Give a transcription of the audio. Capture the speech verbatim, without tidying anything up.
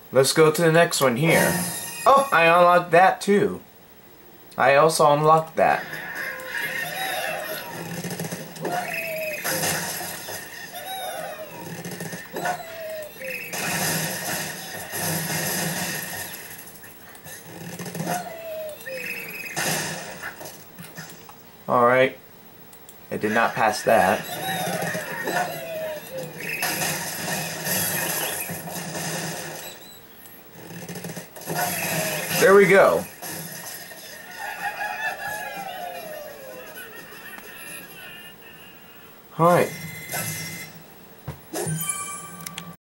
Let's go to the next one here. Oh, I unlocked that too. I also unlocked that. Alright. I did not pass that. There we go. Alright.